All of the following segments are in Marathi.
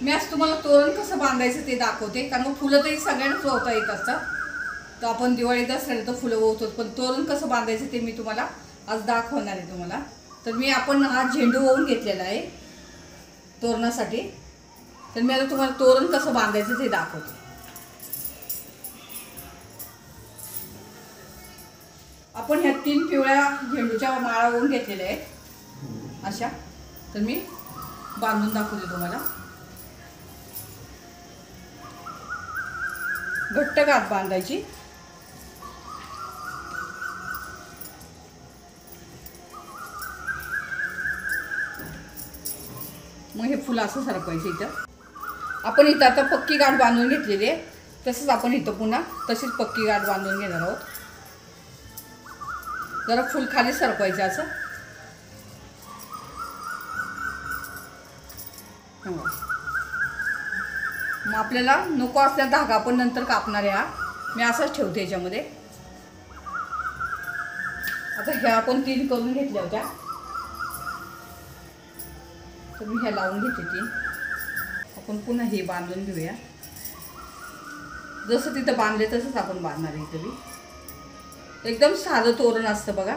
मी आज तुम्हाला तोरण कसं बांधायचं ते दाखवते, कारण मग फुलं तरी सगळ्यांनाच वळता येत असतात. तर आपण दिवाळीत असलं तर फुलं वळतो, पण तोरण कसं बांधायचं ते मी तुम्हाला आज दाखवणार आहे तुम्हाला. तर आपण हा झेंडू वळून घेतलेला आहे तोरणासाठी. तर मी आता तुम्हाला तोरण कसं बांधायचं ते दाखवते. आपण ह्या 3 पिवळ्या झेंडूच्या माळा वळून घेतलेल्या आहेत अशा. तर मी बांधून दाखवते तुम्हाला. घट्ट गाठ बांधायची. मग हे फुलं असं सरकवायचं इथं. आपण इथं आता पक्की गाठ बांधून घेतलेली आहे, तसंच आपण इथं पुन्हा तशीच पक्की गाठ बांधून घेणार आहोत. जरा फुल खाली सरकवायचं असं. मग आपल्याला नको असल्या धागा आपण नंतर कापणार आहे. हा मी असाच ठेवते याच्यामध्ये. आता ह्या आपण 3 करून घेतल्या होत्या, तर मी ह्या लावून घेते 3. आपण पुन्हा हे बांधून घेऊया. जसं तिथं बांधले तसंच आपण बांधणार आहे. इथं बी एकदम साधं तोरण असतं बघा.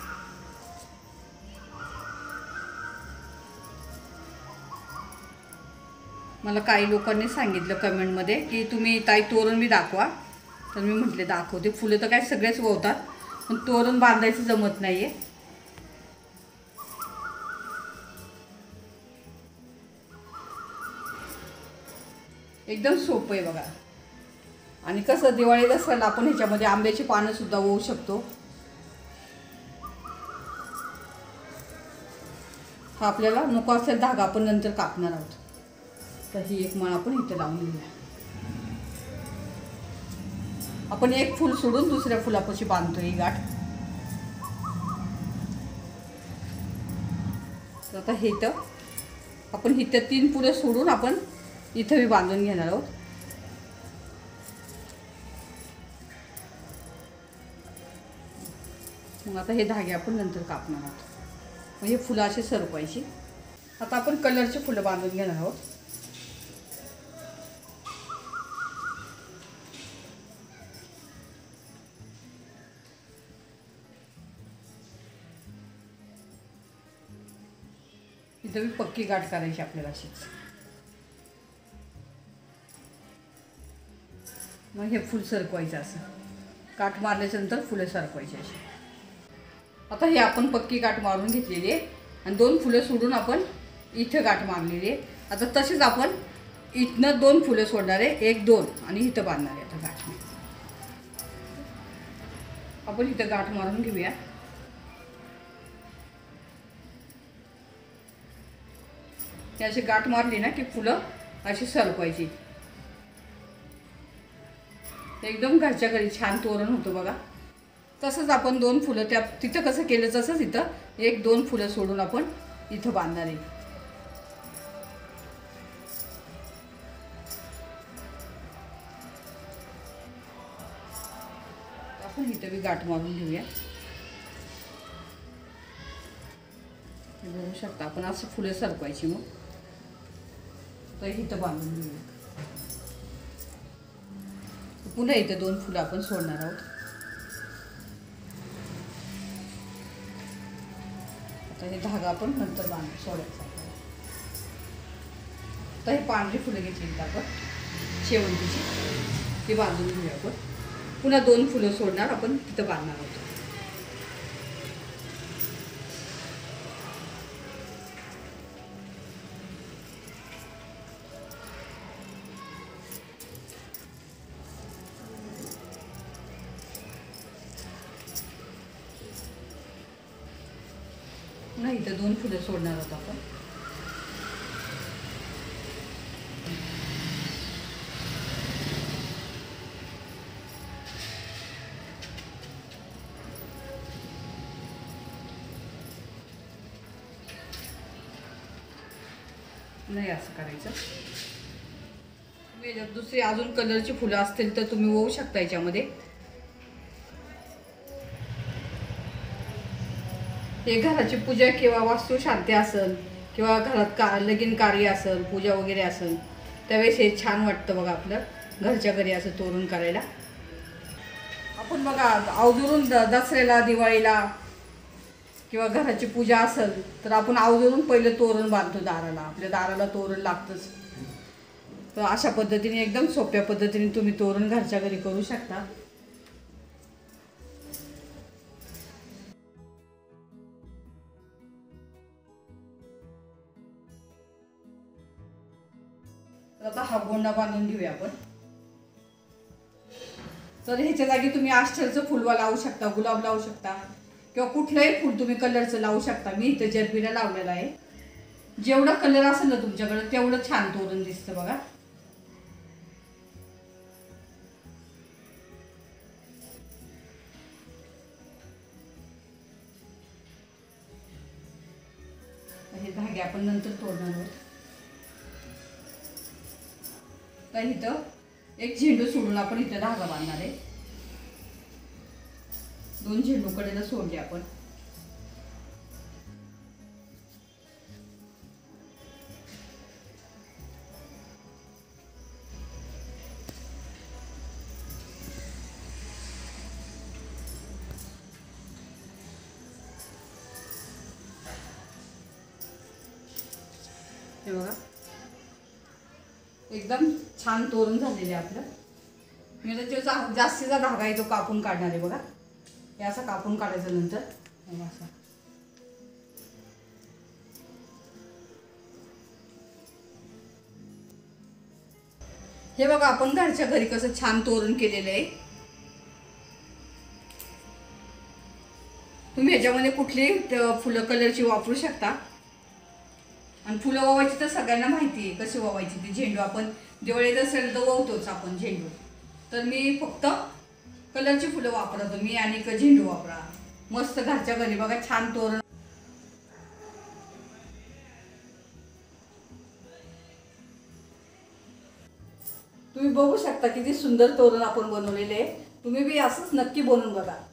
मला काही लोकांनी सांगितलं कमेंटमध्ये की तुम्ही ताई तोरण बी दाखवा. तर मी म्हटले दाखवते. फुलं तर काय सगळेच वळतात, पण तोरण बांधायचं जमत नाही आहे. एकदम सोपं आहे बघा. आणि कसं दिवाळीत असेल आपण ह्याच्यामध्ये आंब्याची पानं सुद्धा वळू शकतो. हा आपल्याला नको असेल धागा आपण नंतर कापणार आहोत. तर ही एक माळ आपण इथे लावून घेऊया. आपण एक फूल सोडून दुसऱ्या फुलापाशी बांधतो ही गाठ. तर आता हे तर आपण इथं 3 फुलं सोडून आपण इथं बी बांधून घेणार आहोत. मग आता हे धागे आपण नंतर कापणार आहोत. मग हे फुलं अशी सरकवायची. आता आपण कलरची फुलं बांधून घेणार आहोत. इथं बी पक्की गाठ करायची आपल्याला अशीच. मग हे फुल सरकवायचं असं. गाठ मारल्याच्या नंतर फुलं सरकवायची अशी. आता हे आपण पक्की गाठ मारून घेतलेली आहे आणि 2 फुलं सोडून आपण इथं गाठ मारलेली आहे. आता तसेच आपण इथनं 2 फुलं सोडणार आहे, 1 2 आणि इथं बांधणार आहे. आता गाठ आपण इथं गाठ मारून घेऊया. हे अशी गाठ मारली ना की फुलं अशी सरकवायची. एकदम घरच्या घरी छान तोरण होतं बघा. तसंच आपण 2 फुलं त्या तिथं कसं केलं तसंच इथं 1 2 फुलं सोडून आपण इथं बांधणार आहे. आपण इथं बी गाठ मारून घेऊया. बघू शकता आपण असं फुलं सरकवायची. मग तर इथं बांधून घेऊया. पुन्हा इथं 2 फुलं आपण सोडणार आहोत. आता हे धागा आपण नंतर सोडायचा. तर हे पांढरी फुलं घेतली आपण शेवंतीची, ती बांधून घेऊया आपण. पुन्हा 2 फुलं सोडणार आपण तिथं बांधणार आहोत. पुन्हा इथं 2 फुलं सोडणार आहोत आपण. नाही असं करायचं. दुसरी अजून कलरची फुलं असतील तर तुम्ही वळू शकता याच्यामध्ये. हे घराची पूजा किंवा वास्तू शांती असेल किंवा घरात लगीन कार्य असेल, पूजा वगैरे असेल, त्यावेळेस हे छान वाटतं बघा आपलं घरच्या घरी असं तोरण करायला. आपण बघा अवजरून दसऱ्याला, दिवाळीला किंवा घराची पूजा असेल तर आपण अवजरून पहिलं तोरण बांधतो दाराला. आपल्या दाराला तोरण लागतंच. तर अशा पद्धतीने एकदम सोप्या पद्धतीने तुम्ही तोरण घरच्या घरी करू शकता. आता हा गोंडा बांधून घेऊया आपण. तर ह्याच्या जागी तुम्ही आष्टरचं फुलवा लावू शकता, गुलाब लावू शकता किंवा कुठलंही फुल तुम्ही कलरचं लावू शकता. मी इथं जरबिरा लावलेला आहे. जेवढा कलर असेल ना तुमच्याकडे तेवढं छान तोरण दिसतं बघा. हे धागे आपण नंतर तोडणार आहोत. तर इथं एक झेंडू सोडून आपण इथं धागा बांधणार आहे. 2 झेंडू कडेला सोडले आपण. हे बघा एकदम छान तोरण झालेले आपलं. मी तर जो जास्तीचा धागा आहे तो कापून काढणार आहे बघा. हे असं कापून काढायचं नंतर असं. हे बघा आपण घरच्या घरी कसं छान तोरण केलेलं आहे. तुम्ही ह्याच्यामध्ये कुठलीही फुलं कलरची वापरू शकता. आणि फुलं वावायची तर सगळ्यांना माहिती आहे कशी वावायची. ती झेंडू आपण दिवाळीत असेल तर वावतोच आपण झेंडू. तर मी फक्त कलरची फुलं वापरतो मी आणि झेंडू वापरा. मस्त घरच्या घरी बघा छान तोरण. तुम्ही बघू शकता किती सुंदर तोरण आपण बनवलेले आहे. तुम्ही बी असंच नक्की बनवून बघा.